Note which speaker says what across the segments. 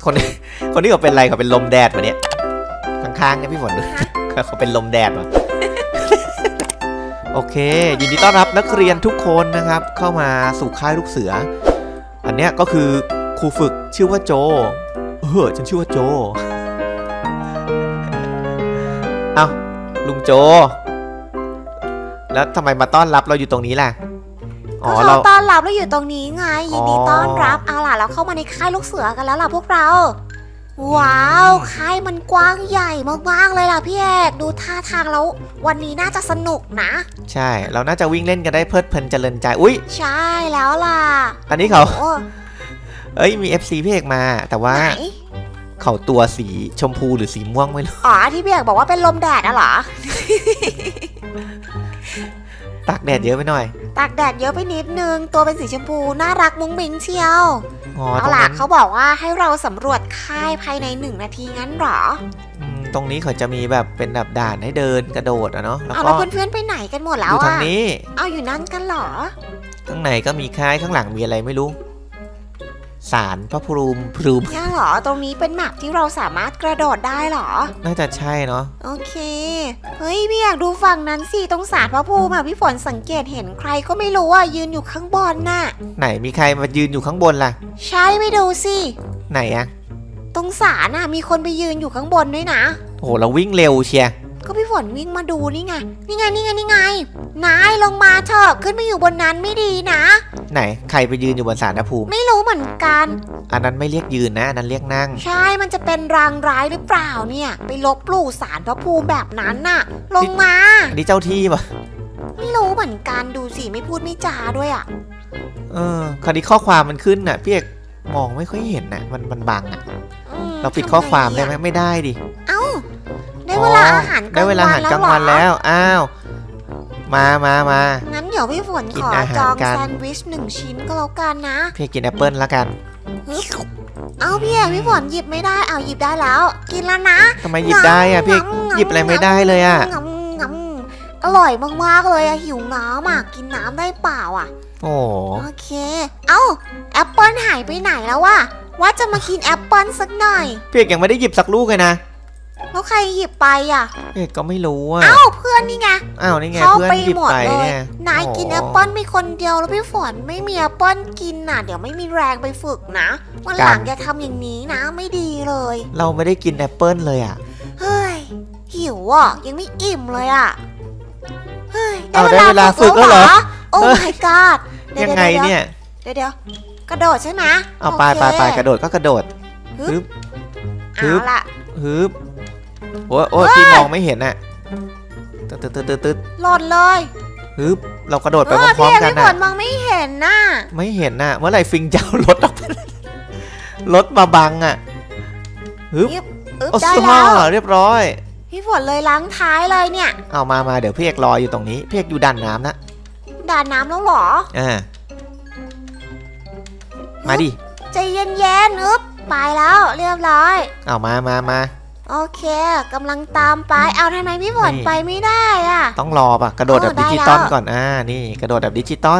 Speaker 1: คนนี้เขาเป็นอะไรเขาเป็นลมแดดวะเนี่ยข้างๆเนี่ยพี่ฝนดูเขาเป็นลมแดดวะโอเคยินดีต้อนรับนักเรียนทุกคนนะครับเข้ามาสู่ค่ายลูกเสืออันเนี้ยก็คือครูฝึกชื่อว่าโจฉันชื่อว่าโจเอ้าลุงโจแล้วทำไมมาต้อนรับเราอยู่ตรงนี้ล่ะ
Speaker 2: ก็เขาต้อนรับเราอยู่ตรงนี้ไงยินดีต้อนรับเอาล่ะเราเข้ามาในค่ายลูกเสือกันแล้วล่ะพวกเราว้าวค่ายมันกว้างใหญ่มากๆเลยล่ะพี่เอกดูท่าทางแล้ววันนี้น่าจะสนุกนะ
Speaker 1: ใช่เราน่าจะวิ่งเล่นกันได้เพลิดเพลินเจริญใจอุ้ย
Speaker 2: ใช่แล้วล่ะ
Speaker 1: อันนี้เขามี FC พี่เอกมาแต่ว่าเขาตัวสีชมพูหรือสีม่วงไม่รู้
Speaker 2: อ๋อที่พี่เอกบอกว่าเป็นลมแดดอะเหรอ
Speaker 1: ตากแดดเยอะไปหน่อย
Speaker 2: ตากแดดเยอะไปนิดนึงตัวเป็นสีชมพูน่ารักมุ้งมิ้งเชียวเอาล่ะเขาบอกว่าให้เราสำรวจค่ายภายใน1 นาทีงั้นหรอ
Speaker 1: ตรงนี้เขาจะมีแบบเป็นแบบด่านให้เดินกระโดดอะเนาะ
Speaker 2: แล้วเพื่อนๆไปไหนกันหมดแล้วอะ
Speaker 1: อยู่ทางนี้
Speaker 2: เอาอยู่นั่นกันหรอ
Speaker 1: ข้างในก็มีค่ายข้างหลังมีอะไรไม่รู้ศาลพระภูมิ
Speaker 2: เนี่ยหรอตรงนี้เป็นแมปที่เราสามารถกระโดดได้หรอ
Speaker 1: น่าจะใช่เนาะ
Speaker 2: โอเคเฮ้ยพี่อยากดูฝั่งนั้นสิตรงศาลพระภูมิพี่ฝนสังเกตเห็นใครก็ไม่รู้อ่ะยืนอยู่ข้างบนน่ะ
Speaker 1: ไหนมีใครมายืนอยู่ข้างบนล่ะ
Speaker 2: ใช่ไม่ดูสิ
Speaker 1: ไหนอะ
Speaker 2: ตรงศาลน่ะมีคนไปยืนอยู่ข้างบนด้วยนะ
Speaker 1: โอ้เราวิ่งเร็วเชีย
Speaker 2: ก็พี่ฝนวิ่งมาดูนี่ไงนายลงมาเถอะขึ้นไปอยู่บนนั้นไม่ดีนะ
Speaker 1: ไหนใครไปยืนอยู่บนศาลพระภูมิ
Speaker 2: ไม่รู้เหมือนกัน
Speaker 1: อันนั้นไม่เรียกยืนนะอันนั้นเรียกนั่ง
Speaker 2: ใช่มันจะเป็นรางร้ายหรือเปล่าเนี่ยไปลบหลู่ศาลพระภูมิแบบนั้นน่ะลงมา
Speaker 1: นี่เจ้าที่ปะ
Speaker 2: ไม่รู้เหมือนกันดูสิไม่พูดไม่จาด้วยอ่ะ
Speaker 1: คราวนี้ข้อความมันขึ้นน่ะพี่เอกมองไม่ค่อยเห็นน่ะมันบังอ่ะเราปิดข้อความได้ไหมไม่ได้ดิ
Speaker 2: เอ้าได้เวลาอาหารกลางวันแล้วหรอได้เวลาอาหารกลางวัน
Speaker 1: แล้วอ้าวมา
Speaker 2: งั้นเดี๋ยวพี่ฝนขอจองแซนด์วิช1 ชิ้นก็แล้วกันนะ
Speaker 1: พี่กินแอปเปิ้ลแล้วกัน
Speaker 2: เอาพี่ฝนหยิบไม่ได้เอาหยิบได้แล้วกินแล้วนะ
Speaker 1: ทำไมหยิบได้อะพี่หยิบอะไรไม่ได้เลยอะ
Speaker 2: อร่อยมากๆเลยอะหิวน้ำอะกินน้ำได้เปล่าอะโอเคเอ้าแอปเปิ้ลหายไปไหนแล้ววะว่าจะมากินแอปเปิ้ลสักหน่อย
Speaker 1: พี่ยังไม่ได้หยิบสักลูกเลยนะ
Speaker 2: แล้วใครหยิบไปอ่ะ
Speaker 1: ก็ไม่รู้อ่ะ
Speaker 2: เอ้าเพื่อนนี่ไง
Speaker 1: นี่ไงเพื่อนหยิบไปเนี่ย
Speaker 2: นายกินแอปเปิ้ลมีคนเดียวแล้วพี่ฝนไม่มีแอปเปิ้ลกินน่ะเดี๋ยวไม่มีแรงไปฝึกนะวันหลังอย่าทำอย่างนี้นะไม่ดีเลย
Speaker 1: เราไม่ได้กินแอปเปิ้ลเลยอ่ะ
Speaker 2: เฮ้ยหิวอ่ะยังไม่อิ่มเลยอ่ะ
Speaker 1: เฮ้ยได้เวลาฝึกแล้วเหรอ
Speaker 2: โอ้ my god
Speaker 1: ยังไงเนี่ย
Speaker 2: เดี๋ยวกระโดดใช่ไหม
Speaker 1: เอาไปกระโดดก็กระโดดฮึบโอ้ยพี่มองไม่เห็นน่ะตึ๊ด
Speaker 2: หล่นเลย
Speaker 1: ฮึบเรากระโดดไปพร้อมๆกัน
Speaker 2: น่ะพี่มองไม่เห็นน่ะ
Speaker 1: เมื่อไหร่ฟิงจะเอารถออกรถมาบังอ่ะฮึบ
Speaker 2: ได้แล้ว
Speaker 1: เรียบร้อย
Speaker 2: พี่ฝนเลยล้างท้ายเลยเนี่ย
Speaker 1: เอามาเดี๋ยวพี่เอกรออยู่ตรงนี้พี่เอกอยู่ด่านน้ำนะ
Speaker 2: ด่านน้ำแล้วหรอ
Speaker 1: มาดิ
Speaker 2: ใจเย็นไปแล้วเรียบร้อย
Speaker 1: เอามา
Speaker 2: โอเคกำลังตามไปเอาทำไมพี่ฝนไปไม่ได้อ่ะ
Speaker 1: ต้องรอป่ะกระโดดแบบดิจิตอลก่อนนี่กระโดดแบบดิจิตอล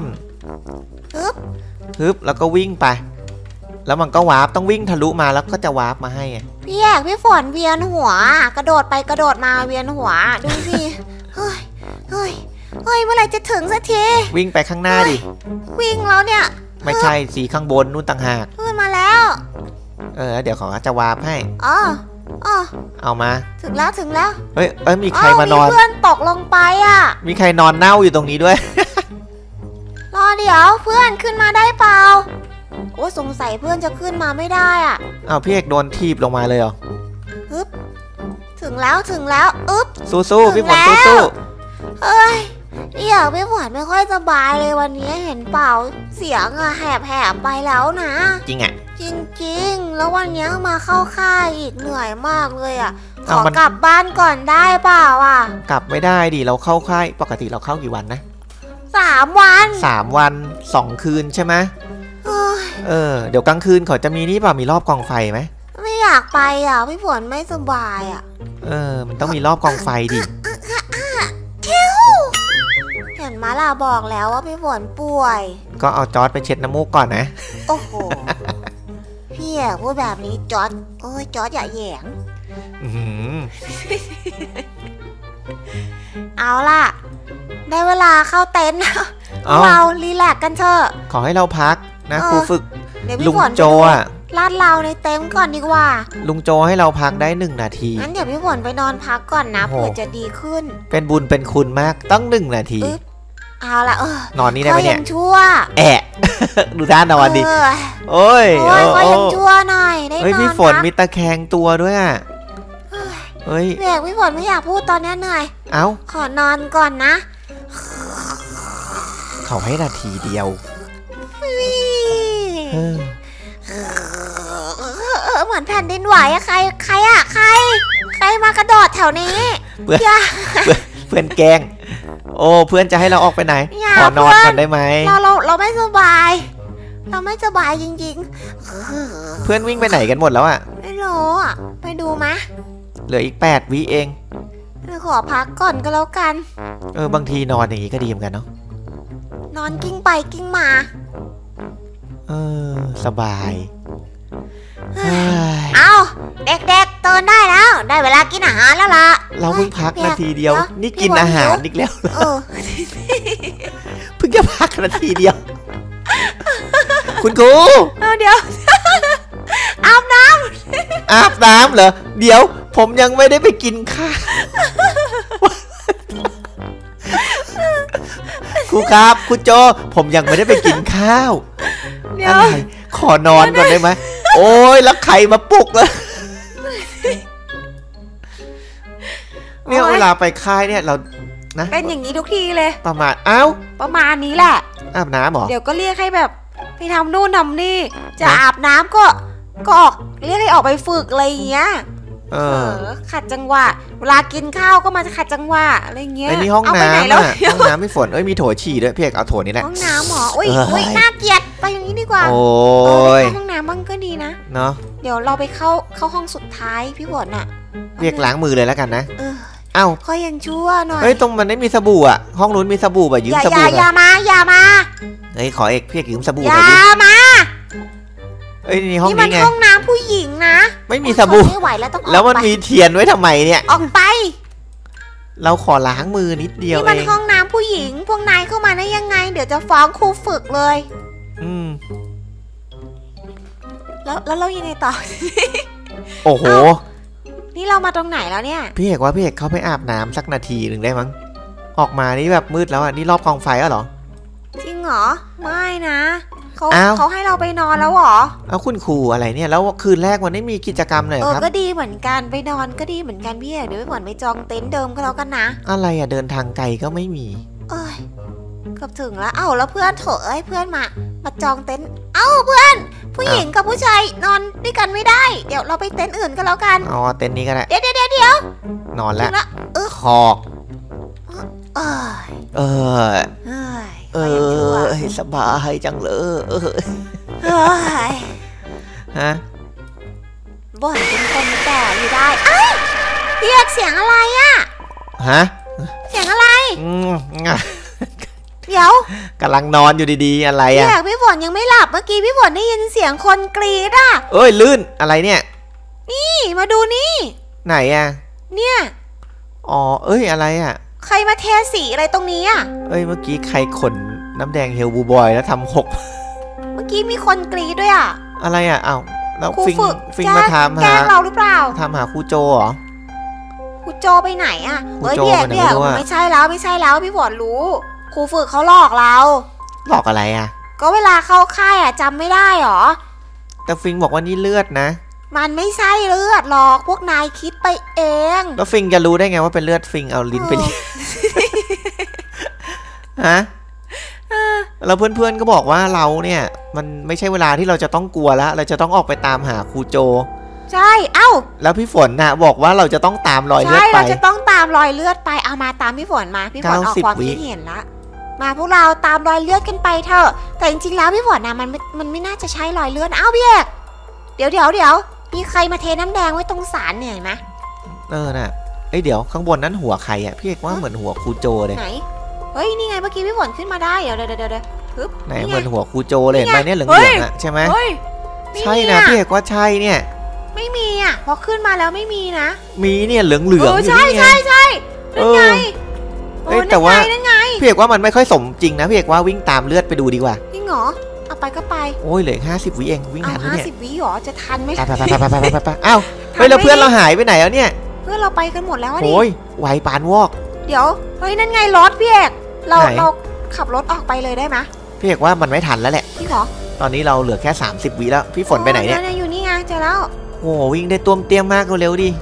Speaker 1: ฮึบแล้วก็วิ่งไปแล้วมันก็วาร์ปต้องวิ่งทะลุมาแล้วก็จะวาร์ปมาให้
Speaker 2: พี่ฝนเวียนหัวกระโดดไปกระโดดมาเวียนหัวดูสิเฮ้ยเมื่อไหร่จะถึงสักที
Speaker 1: วิ่งไปข้างหน้าดิ
Speaker 2: วิ่งแล้วเนี่ย
Speaker 1: ไม่ใช่สีข้างบนนู่นต่างหาก
Speaker 2: ขึ้นมาแล้ว
Speaker 1: เดี๋ยวของจะวาร์ปให้เอามา
Speaker 2: ถึงแล้ว
Speaker 1: เฮ้ยมีใครมานอน
Speaker 2: มีเพื่อนตกลงไปอ่ะ
Speaker 1: มีใครนอนเน่าอยู่ตรงนี้ด้วย
Speaker 2: รอเดี๋ยวเพื่อนขึ้นมาได้เปล่าโอ้สงสัยเพื่อนจะขึ้นมาไม่ได้อ่ะ
Speaker 1: พี่เอกโดนทีบลงมาเลยเหรอ
Speaker 2: ถึงแล้ว
Speaker 1: สู้พี่ฝนสู้
Speaker 2: เฮ้ยพี่ฝนไม่ค่อยสบายเลยวันนี้เห็นเปล่าเสียงแหบไปแล้วนะ
Speaker 1: จริงอ่ะ
Speaker 2: จริงแล้ววันนี้มาเข้าค่ายอีกเหนื่อยมากเลยอ่ะขอกลับบ้านก่อนได้เปล่าอ่ะ
Speaker 1: กลับไม่ได้ดิเราเข้าค่ายปกติเราเข้ากี่วันนะ
Speaker 2: 3 วัน
Speaker 1: 3 วัน 2 คืนใช่ไหมเดี๋ยวกลางคืนเขาจะมีนี่ป่ะมีรอบกองไฟไหม
Speaker 2: ไม่อยากไปอ่ะพี่ฝนไม่สบายอ่ะ
Speaker 1: มันต้องมีรอบกองไฟดิ
Speaker 2: เห็นมาล่ะบอกแล้วว่าพี่ฝนป่วย
Speaker 1: ก็เอาจอร์จไปเช็ดน้ำมูกก่อนนะ
Speaker 2: โอ้โหพี่พี่เอกพูดแบบนี้จอร์จโอ้ยจอร์จอย่าแหยง
Speaker 1: อื้อหือ
Speaker 2: เอาล่ะ ได้เวลาเข้าเต็นท์แล้ว
Speaker 1: เอา
Speaker 2: เรารีแลกซ์กันเถอะ
Speaker 1: ขอให้เราพักนะครูฝึก
Speaker 2: เดี๋ยว
Speaker 1: ลุ
Speaker 2: พี่
Speaker 1: ง
Speaker 2: ฝน
Speaker 1: โจอ่ะ
Speaker 2: ลาดเราในเต็นท์ก่อนดีกว่า
Speaker 1: ลุงโจให้เราพักได้1 นาที
Speaker 2: งั้นเดี๋ยวพี่ฝนไปนอนพักก่อนนะ
Speaker 1: โอ้โห
Speaker 2: เผื่อจะดีขึ้น
Speaker 1: เป็นบุญเป็นคุณมากต้อง1 นาที
Speaker 2: อึ๊บ เอาล่ะ
Speaker 1: นอนนี่ได้ไหมเนี่ย
Speaker 2: ข้อยังชั่ว
Speaker 1: แอะ ดูท่านอนดิ
Speaker 2: เออ
Speaker 1: โอ้ย
Speaker 2: โอ้ยข้อยังชั่วหน่อยได้นอน
Speaker 1: เฮ้ยพี่ฝน
Speaker 2: พัก
Speaker 1: มีตะแคงตัวด้วยอ่ะ เฮ้ย
Speaker 2: พี่เอกพี่ฝนไม่อยากพูดตอนนี้เหนื่อย
Speaker 1: เอ้า
Speaker 2: ขอนอนก่อนนะ
Speaker 1: เขาให้นาทีเดียวเออ
Speaker 2: เหมือนแผ่นดินไหวอะใครอะใครมากระโดดแถวนี้
Speaker 1: เพื่อน
Speaker 2: อย่า
Speaker 1: เพื่อนแกล้ง โอ้เพื่อนจะให้เราออกไปไหน
Speaker 2: อย่า
Speaker 1: ขอนอนก่อนได้ไหม
Speaker 2: เราไม่สบาย เราไม่สบายจริง
Speaker 1: เพื่อนวิ่งไปไหนกันหมดแล้วอ่ะ
Speaker 2: ๆไม่รู้อะไปดูมะ
Speaker 1: เหลืออีก8 วิเอง
Speaker 2: ขอพักก่อนก็แล้วกัน
Speaker 1: บางทีนอนอย่างงี้ก็ดีเหมือนกันเนาะ
Speaker 2: นอนกิ้งไปกิ้งมา
Speaker 1: สบายเฮ้ย
Speaker 2: เอาเด็กๆตื่นได้แล้ว ได้เวลากินอาหารแล้วล่ะ
Speaker 1: เราเพิ่งพักนาทีเดียว นี่กินอาหารอีกแล้วเหรอ
Speaker 2: เออ
Speaker 1: เพิ่งจะพักนาทีเดียว คุณครู
Speaker 2: เดี๋ยว อาบน้
Speaker 1: อาบน้ำเหรอ เดี๋ยว ผมยังไม่ได้ไปกินข้าว ครูครับคุณโจ ผมยังไม่ได้ไปกินข้าว
Speaker 2: ำเดี๋ยว
Speaker 1: อะไรขอนอนก่อนได้ไหม โอ้ยแล้วใครมาปลุกเลยเนี่ยเวลาไปค่ายเนี่ยเรานะ
Speaker 2: เป็นอย่างนี้ทุกทีเลย
Speaker 1: ประมาณเอ้า
Speaker 2: ประมาณนี้แหละ
Speaker 1: อาบน้ำเหรอ
Speaker 2: เดี๋ยวก็เรียกให้แบบไปทำนู่นทำนี่ จะ
Speaker 1: นะ
Speaker 2: อาบน้ำก็ออกเรียกให้ออกไปฝึกอะไรอย่างเงี้ย ขัดจังหวะ เวลากินข้าวก็มาขัดจังหวะอะไรเงี้ย
Speaker 1: ไอ้นี่ห้อง
Speaker 2: เาไปไห
Speaker 1: น้ำ
Speaker 2: แล้ว
Speaker 1: อ่ะห้องน้ำพี่ฝนมีโถฉี่ด้วยพี่เอกเอาโถนี้แหละ
Speaker 2: ห้องน้ำหรออุ้ย
Speaker 1: เอ้ย
Speaker 2: น่าเกลียดไปอย่างนี้ดีกว่า
Speaker 1: โอ้ย
Speaker 2: เข้าห้องน้ำบ้างก็ดีนะ
Speaker 1: เนาะ
Speaker 2: เดี๋ยวเราไปเข้าห้องสุดท้ายพี่ฝนอะ
Speaker 1: เรียกล้างมือเลยแล้วกันนะ
Speaker 2: เออ
Speaker 1: เอ้า
Speaker 2: ก็ยังชั่วหน่อย
Speaker 1: เฮ้ยตรงมันไม่มีสบู่อ่ะห้องนู้นมีสบู่ป่ะยืมสบู่
Speaker 2: อย่า
Speaker 1: มา
Speaker 2: อย่ามา
Speaker 1: เฮ้ยขอเอกพี่เอกยืมสบู่
Speaker 2: อ
Speaker 1: หน่
Speaker 2: ย่า
Speaker 1: อยดิ
Speaker 2: มา
Speaker 1: เอ้ยนี่ห้อง
Speaker 2: นี่มัน
Speaker 1: นี้ไง
Speaker 2: ห้องน้ำผู้หญิงนะ
Speaker 1: ไม่มีสบู่
Speaker 2: ไม่ไหวแล้วต้องออก
Speaker 1: แล้วมัน
Speaker 2: ไป
Speaker 1: มีเทียนไว้ทำไมเนี่ย
Speaker 2: ออกไป
Speaker 1: เราขอล้างมือนิดเดียว
Speaker 2: นี่
Speaker 1: เอ
Speaker 2: มัน
Speaker 1: ง
Speaker 2: ห้องน้ำผู้หญิง พวกนายเข้ามาได้ยังไง เดี๋ยวจะฟ้องครูฝึกเลย
Speaker 1: อืม
Speaker 2: แล้วเรายังไงต่อ
Speaker 1: โอ้โห
Speaker 2: นี่เรามาตรงไหนแล้วเนี่ย
Speaker 1: พี่เอกว่าพี่เอกเขาไปอาบน้ำสักนาทีหนึ่งได้มั้งออกมานี่แบบมืดแล้วอ่ะนี่รอบกองไฟแล้วเหรอ
Speaker 2: จริงเหรอ ไม่นะเขา
Speaker 1: อ้าว
Speaker 2: เขาให้เราไปนอนแล้วเหรอ
Speaker 1: เอาคุณครูอะไรเนี่ยแล้วคืนแรกมันไม่มีกิจกรรมเลยเหรอครับ
Speaker 2: ก็ดีเหมือนกันไปนอนก็ดีเหมือนกันพี่เอกเดี๋ยวไปผ่อนไปจองเต็นท์เดิมก็แล้วกันนะ
Speaker 1: อะไรอ่ะเดินทางไกลก็ไม่มี
Speaker 2: เอ้ยเกือบถึงแล้ว แล้วเพื่อนเถอะเพื่อนมาจองเต็นท์เพื่อน ผู้หญิงกับผู้ชายนอนด้วยกันไม่ได้ เดี๋ยวเราไปเต็นท์อื่นก็แล้วกัน
Speaker 1: อ๋อเต็นท์นี้ก็ได้
Speaker 2: เดี๋ยวน
Speaker 1: อนแล้ว
Speaker 2: ถึงละ
Speaker 1: ขอก
Speaker 2: เอ้ย
Speaker 1: เออ
Speaker 2: เอ้ย
Speaker 1: เออสบายจังเลย
Speaker 2: เอ้ย
Speaker 1: ฮะ
Speaker 2: บ่นเป็นคนแก่อยู่ได้พี่เอกเสียงอะไรอะ
Speaker 1: ฮะ
Speaker 2: เสียงอะไร
Speaker 1: อืมอ่ะ
Speaker 2: เดี๋ยว
Speaker 1: กำลังนอนอยู่ดีๆอะไร
Speaker 2: พี่
Speaker 1: อ่ะ
Speaker 2: เอกพี่ฝนยังไม่หลับเมื่อกี้พี่ฝนได้ยินเสียงคนกรีดอะ
Speaker 1: เอ้ยลื่นอะไรเนี่ย
Speaker 2: นี่มาดูนี่
Speaker 1: ไหนอ่ะ
Speaker 2: เนี่ย
Speaker 1: อ๋อเอ้ยอะไรอ่ะ
Speaker 2: ใครมาเทสีอะไรตรงนี้อะ
Speaker 1: เอ้ยเมื่อกี้ใครขนน้ำแดงเฮลบูบอยแล้วทำหก
Speaker 2: เมื่อกี้มีคนกรีดด้วยอะ
Speaker 1: อะไรอ่ะอ้าวแล้ว
Speaker 2: ครู
Speaker 1: ฟิง
Speaker 2: ฝึก
Speaker 1: ฟิงมาถาม
Speaker 2: แกล้
Speaker 1: หาง
Speaker 2: เราหรือเปล่า
Speaker 1: ถามหาครูโจเหรอ
Speaker 2: ครูโจไปไหนอะ
Speaker 1: ครู
Speaker 2: เฮ้ย
Speaker 1: โจ
Speaker 2: พี่เอก
Speaker 1: ไปไหน
Speaker 2: พี่เอก
Speaker 1: ไม่รู้อะ
Speaker 2: ไม่ใช่แล้วพี่ฝนรู้ครูฝึกเขาหลอกเรา
Speaker 1: หลอกอะไรอ่ะ
Speaker 2: ก็เวลาเข้าค่ายอะจำไม่ได้หรอ
Speaker 1: แต่ฟิงบอกว่านี่เลือดนะ
Speaker 2: มันไม่ใช่เลือดหรอกพวกนายคิดไปเอง
Speaker 1: แล้วฟิงจะรู้ได้ไงว่าเป็นเลือดฟิงเอาลิ้นไปเลียฮะแล้วเพื่อนๆก็บอกว่าเราเนี่ย มันไม่ใช่เวลาที่เราจะต้องกลัวแล้วเราจะต้องออกไปตามหาครูโจ
Speaker 2: ใช่
Speaker 1: แล้วพี่ฝนน่ะบอกว่าเราจะต้องตามรอยเลือด
Speaker 2: ใช่
Speaker 1: ไป
Speaker 2: เราจะต้องตามรอยเลือดไปเอามาตามพี่ฝนมาพี่ฝนออกความ
Speaker 1: 90 วิ
Speaker 2: คิดเห็นละมาพวกเราตามรอยเลือดกันไปเถอะแต่จริงๆแล้วพี่ฝนนะมันไม่น่าจะใช่รอยเลือดพี่เอกเดี๋ยวมีใครมาเทน้ำแดงไว้ตรงศาลเนี่ยเห็นไหม
Speaker 1: น่ะเอ้ยเดี๋ยวข้างบนนั้นหัวใครอ่ะพี่เอกว่าเหมือนหัวครูโจเลย
Speaker 2: ไหนเฮ้ยนี่ไงเมื่อกี้พี่ฝนขึ้นมาได้เดี๋ยวปึ๊บ
Speaker 1: ไหน
Speaker 2: นี่
Speaker 1: เห
Speaker 2: ไง
Speaker 1: มือนหัวครูโจเลยเห็นไหมเนี่ยเหลืองๆอ่ะใช่ไหม
Speaker 2: เฮ้ย
Speaker 1: ใช่นะพี่เอกว่าใช่เนี่ย
Speaker 2: ไม่มีอ่ะพอขึ้นมาแล้วไม่มีนะ
Speaker 1: มีเนี่ยเหลืองๆอยู่นี่ไง
Speaker 2: ใช่นั่นไง
Speaker 1: แต่ว่าพี่เอกว่ามันไม่ค่อยสมจริงนะพี่เอกว่าวิ่งตามเลือดไปดูดีกว่า
Speaker 2: จริงเหรอเอาไปก็ไป
Speaker 1: โอ้ยเหลือ50 วิเองวิ่งทันไหมเนี่ย
Speaker 2: 50 วิหรอจะทันไหม
Speaker 1: ไปอ้าวเฮ้ยแล้วเพื่อนเราหายไปไหนแล้วเนี่ย
Speaker 2: เพื่อนเราไปกันหมดแล้วดิ
Speaker 1: โอ้ยไวปานวอก
Speaker 2: เดี๋ยวเฮ้ยนั่นไงรถพี่เอกเราขับรถออกไปเลยได้ไหม
Speaker 1: พี่เอกว่ามันไม่ทันแล้วแหละ
Speaker 2: จริงเหรอ
Speaker 1: ตอนนี้เราเหลือแค่30 วิแล้วพี่ฝนไปไหนเนี่ย
Speaker 2: อยู่นี่ไงเจอแล้ว
Speaker 1: โอ้วิ่งได้ต้วมเตี้ยมมากเร็วดิ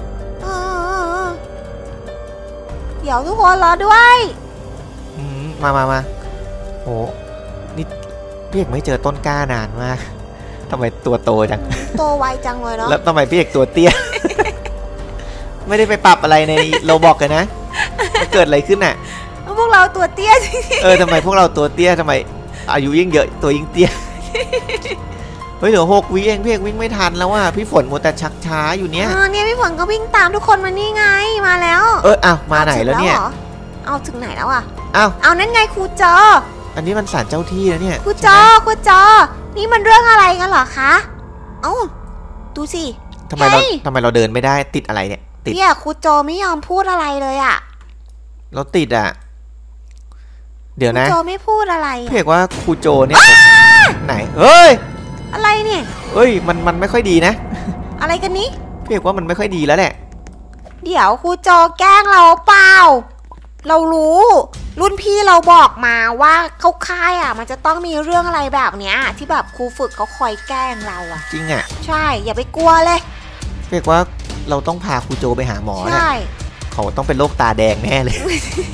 Speaker 2: เดี๋ยวทุกคนรอด้วย
Speaker 1: มาโอ้นี่พี่เอกไม่เจอต้นกล้านานมากทำไมตัวโตจัง
Speaker 2: โตไวจังเลยเนาะ
Speaker 1: แล้วทำไมพี่เอกตัวเตี้ย ไม่ได้ไปปรับอะไรในโรบอกกันนะเกิดอะไรขึ้นน่ะ
Speaker 2: พวกเราตัวเตี้ย
Speaker 1: ทำไมพวกเราตัวเตี้ยทำไมอายุยิ่งเยอะตัวยิ่งเตี้ยเฮ้ยเหลือ6 วิเองพี่เอกวิ่งไม่ทันแล้วว่ะพี่ฝนมัวแต่ชักช้าอยู่เนี้ย
Speaker 2: เนี่ยพี่ฝนก็วิ่งตามทุกคนมานี่ไงมาแล้ว
Speaker 1: มาไหนแล้วเนี่ย
Speaker 2: เอาถึงไหนแล้วอ่ะ
Speaker 1: เอา
Speaker 2: นั่นไงครูจอ
Speaker 1: อันนี้มันศาลเจ้าที่แล้วเนี่ย
Speaker 2: ครูจอนี่มันเรื่องอะไรกันเหรอคะดูสิ
Speaker 1: ทำไมเราเดินไม่ได้ติดอะไรเนี่ยติด
Speaker 2: เนี่ยครูจอไม่ยอมพูดอะไรเลยอ่ะ
Speaker 1: เราติดอ่ะเดี๋ยวนะ
Speaker 2: ครูโจไม่พูดอะไร
Speaker 1: พี่เอกว่าครูโจเนี่ยไหนเฮ้ย
Speaker 2: อะไรเนี่ย
Speaker 1: เฮ้ยมันไม่ค่อยดีนะ
Speaker 2: อะไรกันนี้
Speaker 1: พี่เอกว่ามันไม่ค่อยดีแล้วแหละ
Speaker 2: เดี๋ยวครูโจแกล้งเราเปล่าเรารู้รุ่นพี่เราบอกมาว่าเขาค่ายอ่ะมันจะต้องมีเรื่องอะไรแบบเนี้ยที่แบบครูฝึกเขาคอยแกล้งเราอ่ะ
Speaker 1: จริงอ่ะ
Speaker 2: ใช่อย่าไปกลัวเลย
Speaker 1: พี่เอกว่าเราต้องพาครูโจไปหาหมอนะเขาต้องเป็นโรคตาแดงแน่เลย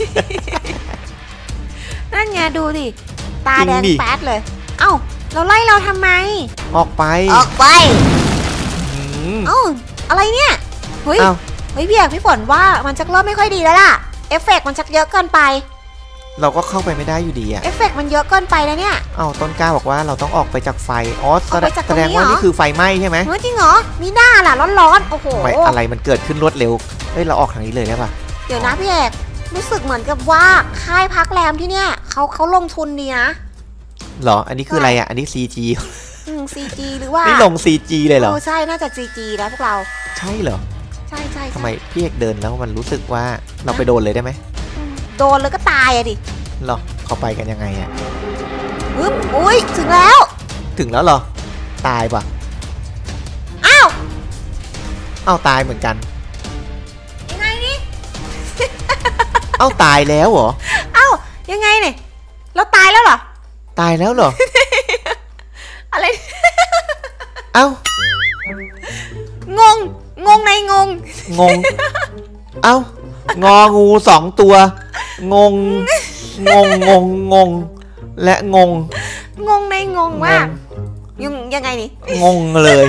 Speaker 2: นั่นไงดูดิตาแดงแป๊ดเลยเราไล่เราทำไม
Speaker 1: ออกไป
Speaker 2: อะไรเนี่ยเฮ้ยพี่เอกพี่ฝนว่ามันชักเริ่มไม่ค่อยดีแล้วล่ะเอฟเฟกต์มันชักเยอะเกินไป
Speaker 1: เราก็เข้าไปไม่ได้อยู่ดีอะ
Speaker 2: เอฟเฟกต์มันเยอะเกินไปแล้วเนี่ย
Speaker 1: ต้นกล้าบอกว่าเราต้องออกไปจากไฟแสดงว่านี่คือไฟไหม้ใช่ไหม
Speaker 2: จริงเหรอมีหน้าล่ะร้อนโอ้โห
Speaker 1: อะไรมันเกิดขึ้นรวดเร็วเราออกทางนี้เลยได้ปะ
Speaker 2: เดี๋ยวนะพี่เอกรู้สึกเหมือนกับว่าค่ายพักแรมที่เนี่ยเขาลงทุนดีนะ
Speaker 1: หรออันนี้คืออะไรอ่ะอันนี้ CG
Speaker 2: CG หรือว่า
Speaker 1: นี่ลง CG เลยเหรอ
Speaker 2: ใช่น่าจะ CG แล้วพวกเรา
Speaker 1: ใช่เหรอ
Speaker 2: ใช่
Speaker 1: ทำไมพี่เอกเดินแล้วมันรู้สึกว่าเราไปโดนเลยได้ไหม
Speaker 2: โดนแล้วก็ตายอะดิ
Speaker 1: หรอเขาไปกันยังไงอ่ะ
Speaker 2: อุ้ยถึงแล้ว
Speaker 1: เหรอตายปะอ้าวตายเหมือนกัน
Speaker 2: ยังไงนี่
Speaker 1: ตายแล้วเหรอ
Speaker 2: ยังไงเนี่ยเราตายแล้วเหรออะไรงงในง
Speaker 1: งองู2 ตัวงงและง
Speaker 2: ในงงมากยังไงนี่
Speaker 1: งงเลย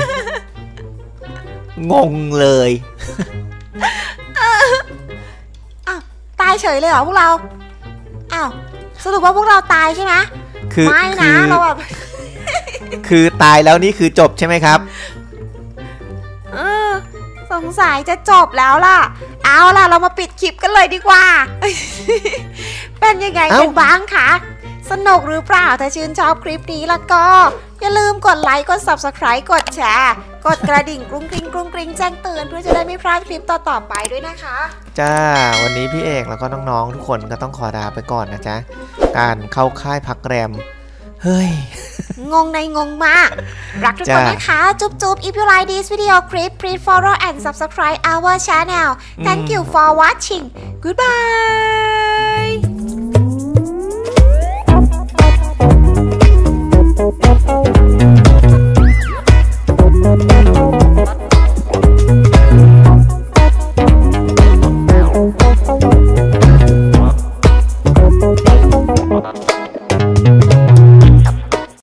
Speaker 2: ตายเฉยเลยเหรอพวกเราสรุปว่าพวกเราตายใช่ไหมไม่นะเราแบบ
Speaker 1: คือตายแล้วนี่คือจบใช่ไหมครับ
Speaker 2: สงสัยจะจบแล้วล่ะเอาล่ะเรามาปิดคลิปกันเลยดีกว่าเป็นยังไงกันบ้างคะสนุกหรือเปล่าถ้าชื่นชอบคลิปนี้แล้วก็อย่าลืมกดไลค์กด Subscribe กดแชร์กดกระดิ่งกรุ้งกริ้งแจ้งเตือนเพื่อจะได้ไม่พลาดคลิปต่อไปด้วยนะคะ
Speaker 1: จ้าวันนี้พี่เอกแล้วก็น้องๆทุกคนก็ต้องขอลาไปก่อนนะจ๊ะการเข้าค่ายพักแรมเฮ้ย
Speaker 2: งงในงงมากรักทุกคนนะคะจุ๊บ if you like this video clip please follow and subscribe our channel thank you for watching goodbye